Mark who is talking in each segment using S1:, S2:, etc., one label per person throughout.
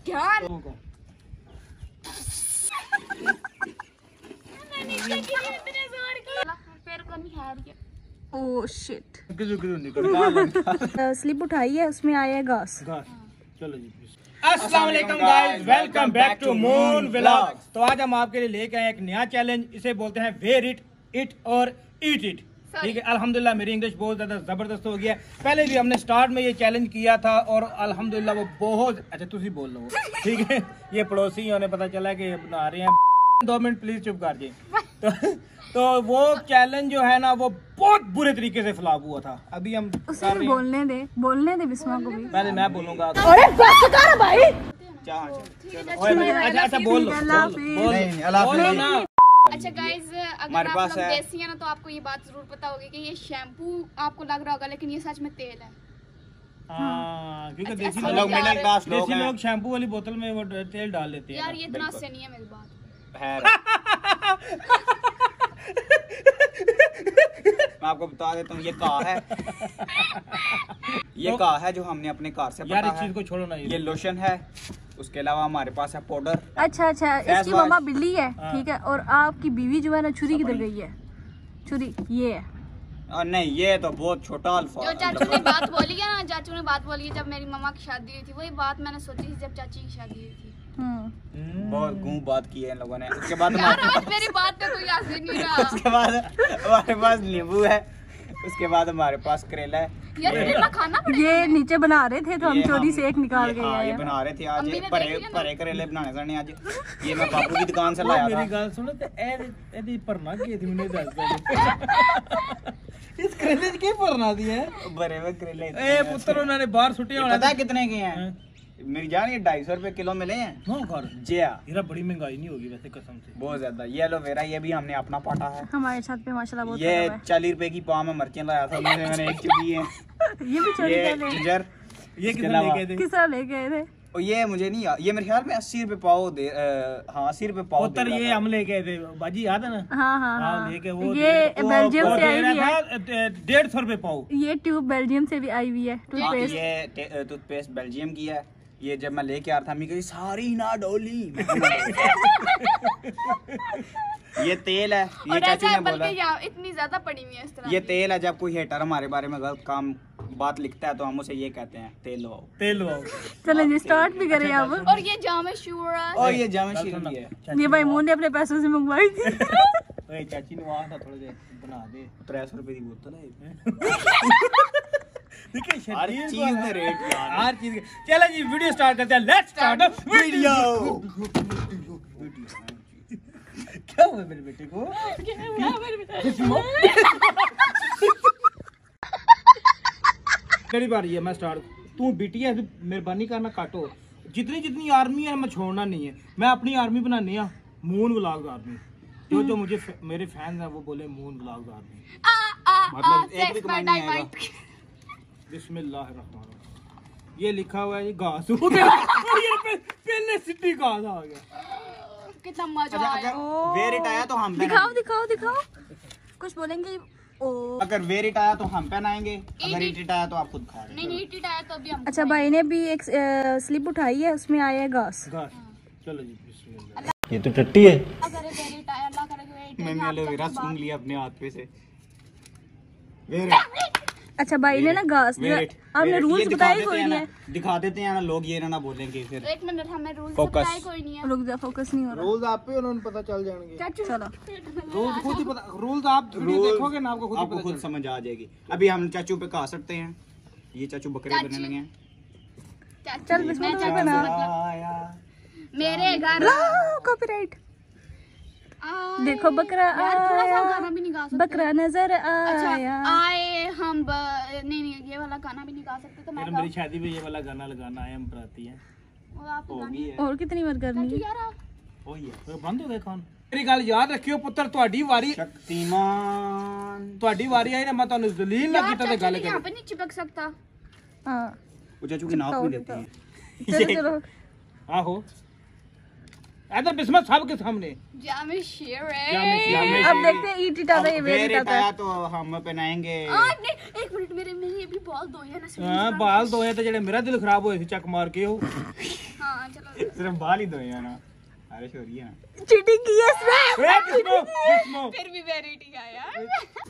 S1: Oh shit. Slip उठाई है, उसमें आया है घास।
S2: चलो जी। अस्सलाम वालेकुम guys, welcome back to moon vlogs. तो आज हम आपके लिए लेके आए एक नया चैलेंज, इसे बोलते हैं वेयर इट और ईट इट। ठीक है, अल्हम्दुलिल्लाह मेरी इंग्लिश बहुत ज़्यादा ज़बरदस्त हो गया। पहले भी हमने स्टार्ट में ये चैलेंज किया था और अल्हम्दुलिल्लाह वो बहुत अच्छा। तुम बोल लो, ठीक है। ये पड़ोसी होने पता चला कि बना रहे हैं। 2 मिनट प्लीज चुप कर जाइए। तो वो चैलेंज जो है ना, वो बहुत बुरे तरीके से फ्लॉप हुआ था। अभी हम
S1: उसे भी बोलने दे बिस्मा को भी।
S2: पहले मैं बोलूंगा।
S1: अरे बस कर भाई।
S2: अच्छा बोल लो ना।
S3: अच्छा गाइज, अगर आप लोग देसी हैं ना तो आपको ये बात जरूर पता होगी कि ये शैम्पू आपको लग रहा होगा, लेकिन ये सच में तेल है।
S2: हाँ, क्योंकि देसी
S3: लोग
S2: लोग शैम्पू वाली बोतल में वो तेल डाल लेते हैं।
S3: यार ये इतना से नहीं है मेरी बात।
S4: मैं आपको बता देता हूँ, ये कार है। ये कार है जो हमने अपने कार से
S2: यार, इस चीज को छोड़ो ना। ये लोशन है, उसके अलावा हमारे पास है पाउडर।
S1: अच्छा, इसकी मम्मा बिल्ली है, ठीक है। और आपकी बीवी जो है ना, छुरी किधर गई है? छुरी ये है।
S4: नहीं, ये तो बहुत छोटा अल्फाज।
S3: जो चाचू ने बात बोली है ना, चाचू ने बात बोली है जब मेरी मम्मा की शादी हुई थी, वही बात मैंने सोची थी जब चाची की शादी हुई थी।
S4: बहुत घूम बात की है इन लोगों ने। उसके बाद
S3: मेरी बात पे कोई याद नहीं रहा।
S4: उसके बाद हमारे पास नींबू है, उसके बाद हमारे पास करेला है।
S1: ये नीचे बना रहे थे तो हम चोरी से एक निकाल गए।
S4: ये बना रहे थे आज, भरे करेले बनाने सने आज। ये मैं बाबू की दुकान से लाया था।
S2: मेरी गाल सुनो ते एदी भरना की थी, मैंने दस इस करेले की भरना दी है।
S4: भरे हुए करेले
S2: ए पुत्र उन्होंने बाहर सुटे होना।
S4: पता है कितने के हैं? मेरी जान, ये 250 रुपए किलो मिले हैं।
S2: हीरा, बड़ी महंगाई नहीं होगी वैसे कसम से।
S4: बहुत ज्यादा। ये एलोवेरा, ये भी हमने अपना पाटा है।
S1: हमारे छत पे माशाल्लाह बहुत।
S4: ये 40 रुपए की पाव में मिर्चें लाया था, मैंने एक चुकी है।
S1: ये भी चोरी कर ले।
S4: जिंजर,
S1: ये किसने लेके आए थे?
S4: और ये मुझे नहीं, ये मेरे ख्याल में 80 रुपए पाव दे। हाँ, 80 रुपए पाव।
S2: पुत्र ये हम लेके आए थे, बाजी याद है ना?
S1: हाँ।
S2: लेके वो
S1: ये बेल्जियम से आई हुई है।
S2: 150 रुपए पाव।
S1: ये ट्यूब बेल्जियम से भी आई हुई है, टूथपेस्ट।
S4: ये टूथपेस्ट बेल्जियम की है। ये जब मैं लेके आ रहा था, मैं कही सारी ना डोली। ये तेल है, ये चाचू ने बोला
S3: इतनी ज्यादा पड़ी हुई है इस तरह।
S4: ये तेल है। जब कोई हेटर हमारे बारे में गलत बात लिखता है तो हम उसे ये कहते हैं, तेल लवाओ।
S1: चलो जी, स्टार्ट भी करें अब।
S3: और ये जामे शूरा,
S4: और ये जामे शीरी है।
S1: ये भाई मोहन ने अपने पैसों से मंगवाई थी।
S2: ओए चाची ने वहां था, थोड़ा दे बना दे।
S4: 300 रुपए की बोतल है।
S2: देखिए
S4: हर चीज में रेट यार,
S2: हर चीज। चलो जी, वीडियो स्टार्ट करते हैं। Let's start the video. क्या हुआ मेरे बेटे को? कई बार ये मैं स्टार्ट, तू बिटिया मेहरबानी करना काटो। जितनी आर्मी है मैं छोड़ना नहीं है। मैं अपनी आर्मी बनानी है, मून व्लॉग आर्मी। जो मुझे मेरे फैंस हैं वो बोले मून व्लॉग आर्मी।
S4: मतलब एक भी कमाई नहीं आएगा।
S2: बिस्मिल्लाहिर्रहमानिर्रहीम। ये लिखा हुआ है, ये घास हो गया। ये पहले सिटी घास आ गया।
S3: कितना मजा आया।
S4: वेयर इट आया तो हम
S1: दिखाओ। कुछ बोलेंगे?
S4: अगर वेयर इट आया तो हम पहनाएंगे, अगर इट इट आया तो आप खुद खा रहे।
S3: नहीं, इट इट आया तो अभी हम।
S1: अच्छा, भाई ने भी एक स्लिप उठाई है, उसमें आया है घास।
S2: चलो जी, बिस्मिल्लाह।
S4: ये तो टट्टी है।
S3: अगर वेयर इट आया, अल्लाह करे
S4: मैंने एलोवेरा सूंघ लिया अपने हाथ पे से।
S1: अच्छा, भाई ने ना घास, आपने रूल्स बताए कोई नहीं है?
S4: दिखा देते हैं ना लोग, ये ना बोलेंगे फिर।
S3: 1 मिनट, हमें रूल्स बताए कोई नहीं है।
S1: रुक जा, फोकस नहीं हो रहा।
S2: रूल्स आप पे उन्होंने पता चल जाएंगे।
S1: चलो,
S2: रूल्स खुद ही पता। रूल्स आप देखोगे ना, आपको
S4: खुद समझ आ जाएगी। अभी हम चाचू पे कहा सकते हैं, ये चाचू बकरे बनने लगे हैं।
S1: चल बिस्मिल्लाह से बना।
S3: मेरे घर
S1: कॉपीराइट। देखो बकरा
S3: थोड़ा सा गाना भी नहीं गा सकते।
S1: बकरा नजर आया।
S3: आए हम नहीं, ये वाला गाना भी नहीं गा सकते तो मैं
S2: मेरी शादी में ये वाला गाना लगाना है, हम प्राती है।
S1: और कितनी बार करनी है?
S2: तो बंद हो गए कौन? मेरी गल याद रखियो पुत्र, ਤੁਹਾਡੀ ਵਾਰੀ
S4: शक्तिमान,
S2: ਤੁਹਾਡੀ ਵਾਰੀ आई ना, मैं ਤੁਹਾਨੂੰ जलील ना कीता ते गल कर।
S3: यहाँ पे नहीं चिपक सकता।
S1: हां,
S4: वो चाचू की नाक भी देती है।
S1: चलो।
S2: आहो, इधर बिस्मत साहब के सामने।
S3: जामे शेर है।
S1: अब देखते हैं ईट इट आता है, वेट इट आता है
S4: तो हम पहनाएंगे।
S3: नहीं, 1 मिनट, मेरे भी बाल धोए हैं ना।
S2: हां, बाल धोए तो जेड़े मेरा दिल खराब होए सी चक मार के हो।
S3: हां, हाँ चलो
S4: सिर्फ बाल ही दो यार ना, बारिश हो रही है ना।
S1: चीटिंग की है इसने।
S3: फिर भी वेराइटी है यार।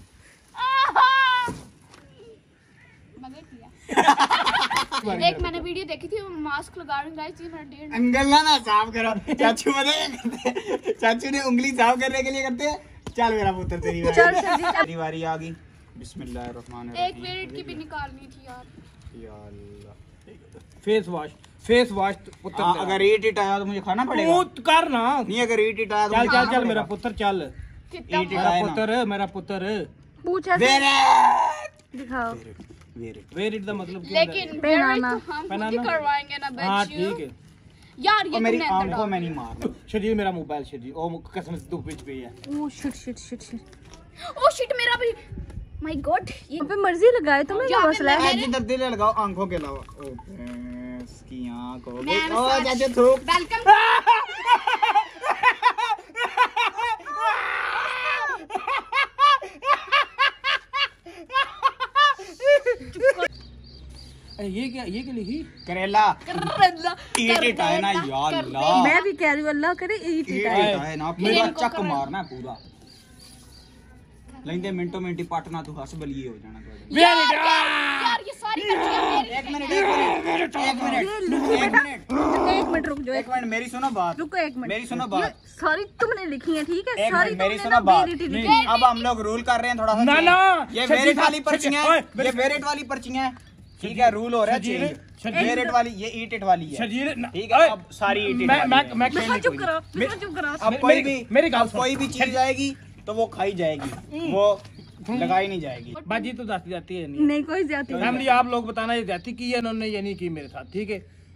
S3: मजे किया। एक मैंने वीडियो देखी थी, वो मास्क लगा रही गाइस, ये मेरा डेढ़
S4: अंगल्ला ना साफ करो, चाचू मदद, चाचू ने उंगली साफ करने के लिए करते हैं। चल मेरा पुत्र तेरी तेरी बारी आ गई। बिस्मिल्लाहिर्रहमानिर्रहीम।
S3: एक मिनट की भी निकालनी थी यार।
S4: या अल्लाह।
S2: फेस वॉश पुत्र
S4: हाँ, अगर ईट आया तो मुझे खाना पड़ेगा।
S2: तू कर ना।
S4: नहीं अगर ईट आया तो
S2: चल
S4: मुझे
S2: चल
S4: खाना
S2: चल मेरा
S4: पड़ेगा।
S2: पुत्र चल।
S3: कितना
S4: ईट
S2: मेरा
S4: आया ना।
S2: पुत्र, मेरा पुत्र।
S1: पूछा दिखाओ।
S2: वेर इट द मतलब क्या होता है?
S3: लेकिन
S1: पहनाना।
S3: वेराइटी हम खुद ही
S2: पहनाना।
S3: करवाएंगे ना
S2: हाँ
S3: बच्चियों।
S2: ठीक है।
S3: यार ये
S4: और मेरी
S3: तुमने अंदर
S4: आंखों में
S3: डाल
S4: नहीं मारना।
S2: शरीर मेरा मोबाइल शरीर ओ कसम से धूप पे है।
S1: Oh shit shit shit shit.
S3: दिया। ओ शिट मेरा भी, माय गॉड ये
S1: यहाँ पे मर्जी लगाए तुम्हें क्या मसला है?
S4: जिधर दिल लगाओ आंखों के अलावा। ओ इसकी आंख हो गई।
S3: मैम
S4: ओ
S3: सच।
S4: चाचू थूक।
S3: वेलकम।
S2: ये क्या लिखी?
S4: करेला।
S3: करेला।
S4: ईट आया ना या अल्लाह।
S1: मैं भी कह रही हूँ अल्लाह करे ईट
S4: ईट
S1: आए।
S4: आया ना पूरा
S3: इनको
S4: चक
S3: करेला।
S4: मारना पूरा। लेंदे मिनटों मिनटी पटना तू हस बलिए हो जाना तो।
S3: यार ये सारी बच्चियां मेरी।
S4: एक मिनट
S1: एक मिनट रुक जाओ।
S4: एक मिनट मेरी सुनो बात।
S1: रुको एक मिनट।
S4: मेरी सुनो बात।
S1: सारी तुमने लिखी है ठीक है?
S4: एक
S1: सारी
S4: मिनट मेरी
S1: तुमने
S4: सुनो
S1: ना
S4: बात।
S1: बेरिटी लिखी है।
S4: अब हम लोग रूल कर रहे हैं थोड़ा सा
S2: ना,
S4: change।
S2: ना।
S4: ये
S2: सच्ची
S4: वेरेट
S2: बात,
S4: वाली
S2: सच्ची।
S4: पर्चियां
S2: ओए,
S4: हैं। ये वेरेट वाली पर्चियां हैं। ठीक है रूल हो रहा है
S2: शजील,
S4: चेंज।
S2: शजील।
S4: वेरेट वाली ये ईट इट वाली है।
S2: शरीर
S4: ठीक है अब सारी ईट इट
S2: मैं
S4: वाली है।
S2: मैं
S1: बिस्वा चुप करो। बिस्वा चुप करो।
S4: अब कोई भी
S2: मेरी गाल
S4: अब कोई भी चीज आएगी तो वो खाई जाएगी, वो लगाई नहीं जाएगी।
S2: बाजी तो जाती जाती है नहीं।
S1: नहीं कोई ज्यादा नहीं।
S2: फैमिली आप लोग बताना ये जाती की है इन्होंने ये नहीं की मेरे साथ ठीक है।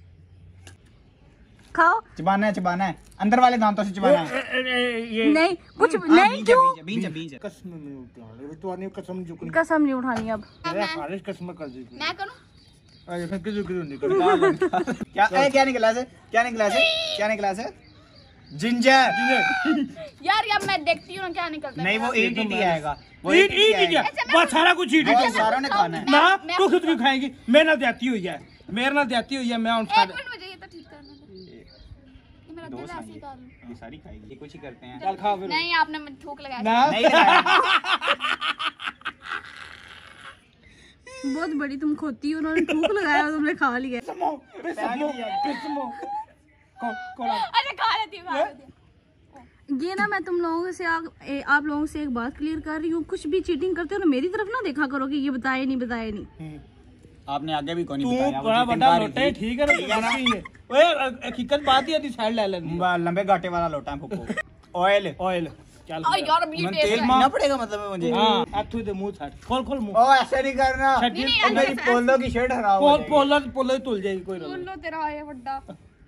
S1: खाओ।
S4: चबाना है अंदर वाले दांतों से चबाना है।
S2: ये
S1: नहीं कुछ
S4: हाँ,
S1: नहीं
S4: बीज
S1: क्यों?
S4: है, बीज है, बीज है।
S2: कसम नहीं उठाने तो आने कसम झुकनी
S1: कसम नहीं उठानी अब।
S2: मेरा फारिश कसम कर दी
S3: मैं करूं?
S2: अरे फिर किसी नहीं कर
S4: क्या निकला से जिंजर।
S3: यार मैं देखती हूँ क्या निकलता है।
S4: नहीं वो ईट ही आएगा। वो
S2: ईट
S4: ही
S2: ईट बस सारा कुछ ईट
S4: वो
S2: ईट
S4: सारों ने खाना है।
S2: ना तू खुद भी खाएगी मेरे नाल जाती हुई है मेरे नाल जाती हुई है मैं उन
S3: एक मिनट मुझे ये तो ठीक करने दो। ये मेरा दिल ऐसे ही कर रहा
S4: ये सारी खाएगी, ये कुछ ही करते हैं।
S2: चल खा फिर
S3: नहीं आपने मुझे थूक लगाया।
S2: ना
S4: नहीं लगाया।
S1: बहुत बड़ी तुम खोती हो। उन्होंने थूक लगाया और तुमने खा लिया।
S2: पिस्मो कौन
S3: अच्छा खा लेती हूँ।
S1: ये ना मैं तुम लोगों से आप लोगों से एक बात क्लियर कर रही हूँ। कुछ भी चीटिंग करते हो ना मेरी तरफ ना देखा करो कि ये बताए नहीं।
S4: आपने आगे भी कौन
S2: तू
S4: बताया।
S2: बड़ा बड़ा लोटा है ठीक है ना ओए हकीकत बात ही है साइड ले ले
S4: लंबे घाटे वाला लोटा है फुप्पो। ऑयल
S2: ऑयल चल
S3: यार अब ये
S4: तेल मारना पड़ेगा मतलब मुझे।
S2: हां अथु दे मुंह छाट खोल मुंह
S4: ओ ऐसे नहीं करना।
S2: छठी
S4: मेरी पोलो की शर्ट खराब हो जाएगी।
S2: पोलो तुल जाएगी कोई
S3: बोल लो तेरा है बड्डा।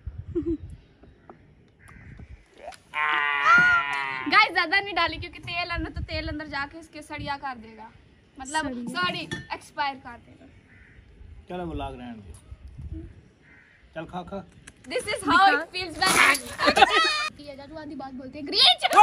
S3: गाइस ज्यादा नहीं डाली क्योंकि तेल है ना, तो तेल अंदर जाके इसके सड़िया कर देगा, मतलब सॉरी एक्सपायर कर देगा।
S2: चलो बुला रहने दे चल खा
S3: this is how it feels when ये जादू आदि बात बोलते हैं ग्रीन चिली।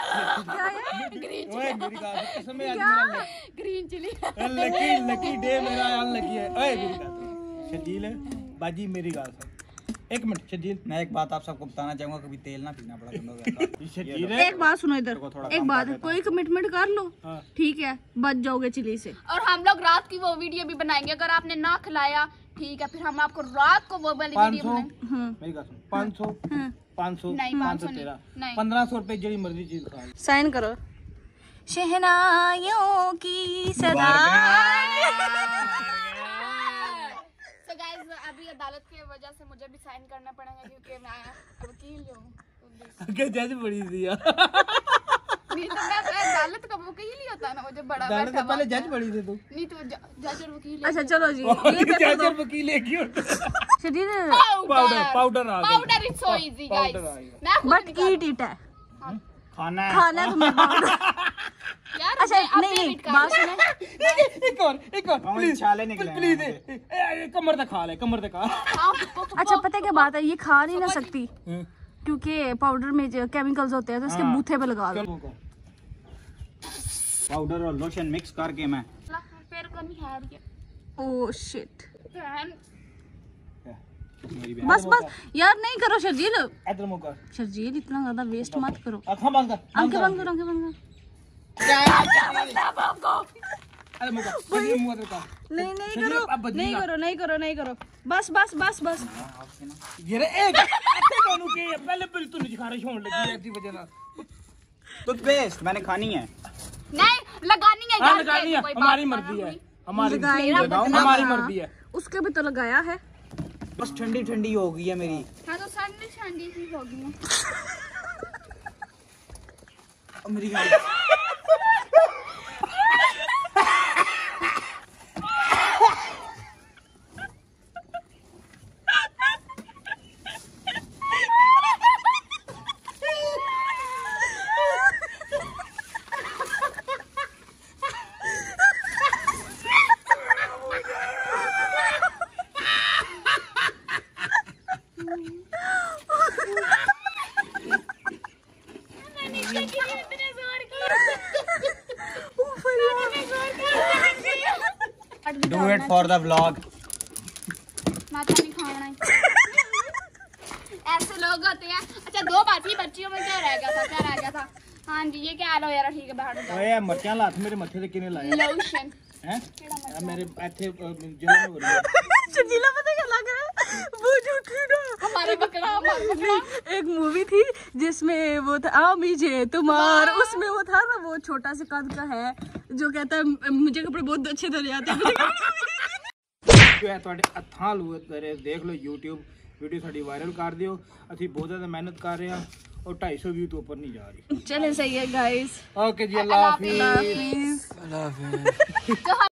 S2: ओए मेरी गाल कसम में आज मेरा
S3: ग्रीन चिली
S2: लकी डे मेरा यार लकी है ओए मेरी गाल शजील है बाजी मेरी गाल सुन एक मिनट शजील
S4: मैं एक बात आप सबको बताना चाहूंगा, कभी तेल ना पीना पड़ा तुम लोग।
S2: शजील है
S1: एक बात सुनो इधर। एक बात कोई कमिटमेंट कर लो ठीक है, बच जाओगे चिली से।
S3: और हम लोग रात की वो वीडियो भी बनाएंगे, अगर आपने ना खिलाया ठीक है फिर हम आपको रात को वो वाली वीडियो
S2: 500
S3: बनाएंगे।
S2: मेरी गाल सुन 500 500
S3: नहीं, 500
S2: तेरा
S3: नहीं।
S2: 1500 रुपए जड़ी मर्जी चीज खा
S1: साइन करो। शहनाइयों की सदा।
S3: So guys, अभी अदालत की वजह से मुझे भी साइन करना पड़ेगा क्योंकि मैं वकील हूँ।
S2: के जज बड़ी थी यार
S3: नहीं तो मैं अदालत का वकील ही होता ना, मुझे बड़ा
S2: दाने
S3: बैठा
S2: से पहले
S3: हुआ
S2: जज बड़ी थी तू
S3: नहीं तो जज और वकील।
S1: अच्छा चलो जी ये
S2: जज और वकील एक ही होता
S1: शरीर
S2: पाउडर आ गया
S3: powder is so easy guys.
S2: Powder आ गया।
S3: मैं खुद
S1: बट
S3: निकाल-
S1: ईट इट है
S4: खाना है।
S1: खाना है तुम्हें पाउडर।
S3: यार
S1: अच्छा
S3: मुझे
S1: नहीं
S3: अपने
S1: नहीं
S3: निकाल-
S1: बात सुने।
S2: एक और
S4: कौन
S2: प्लीज
S4: छाले निकले हैं
S2: प्लीज
S4: वहाँ
S2: कमर तक खा ले कमर तक खा
S3: हाँ,
S1: अच्छा पता है क्या बात है, ये खा नहीं ना सकती क्योंकि पाउडर में जो केमिकल्स होते हैं तो इसके बूथे पे लगा दो।
S4: पाउडर और लोशन मिक्स करके मैं
S3: फिर को नहीं हार गया।
S1: Oh shit. बस बस यार नहीं करो शर्जील,
S2: इधर मुंह कर।
S1: शर्जील इतना ज्यादा वेस्ट मत करो।
S2: आँखें बंद कर।
S1: आंखें बंद करो, आंखें बंद करो।
S2: अरे मुंह कर। इधर मुंह इधर कर।
S1: नहीं नहीं
S2: शर्जील,
S1: करो,
S2: अब बदली
S1: नहीं
S2: का।
S1: करो, नहीं करो, नहीं करो। बस बस बस बस।
S2: ये रे एक ऐसे दोनों के पहले बिल तू नहीं खारिश होने लगी ऐसी वजह ना।
S4: टूथपेस्ट मैंने खानी है।
S3: नहीं लगानी है
S2: हाँ
S3: यार,
S2: लगानी है,
S3: कोई बात
S2: हमारी
S3: करना
S2: मर्जी है,
S3: हुई।
S2: हमारी
S1: लगाई
S2: मर्जी
S1: ना,
S2: है, हमारी मर्जी है।
S1: उसके भी तो लगाया है।
S4: बस ठंडी ठंडी हो गई है मेरी।
S3: हाँ तो ठंडी ठंडी सी होगी ना।
S4: अब मेरी Do it for the vlog.
S3: माता नहीं खाना है। ऐसे लोग होते हैं। अच्छा दो बाकी बच्चियों में क्या रह गया था, क्या रह गया था? हाँ जी ये क्या लो यार, ठीक है बाहर जाओ।
S2: ओए मर्चां लात मेरे मत्थे ते किने लाया
S3: लोशन
S2: हैं? मेरे इथे जलन हो रही है।
S1: शर्जीला पता क्या लग रहा है, वो झूठी ना।
S3: हमारे बकरा
S1: एक मूवी थी जिसमें वो था मुझे तुम्हार, उसमें वो था ना, वो छोटा सा कद का है जो कहता है मुझे कपड़े बहुत अच्छे धोने आते हैं।
S2: जो है ਤੁਹਾਡੇ ਹੱਥਾਂ ਲੂਏ ਤੇਰੇ ਦੇਖ ਲਓ YouTube ਵੀਡੀਓ ਸਾਡੀ ਵਾਇਰਲ ਕਰ ਦਿਓ। ਅਸੀਂ ਬਹੁਤ ਜ਼ਿਆਦਾ ਮਿਹਨਤ ਕਰ ਰਹੇ ਹਾਂ और 250 व्यू तो ऊपर नहीं जा रही।
S1: चले सही है गाइस,
S2: ओके जी, अल्लाह हाफिज।
S1: अल्लाह हाफिज।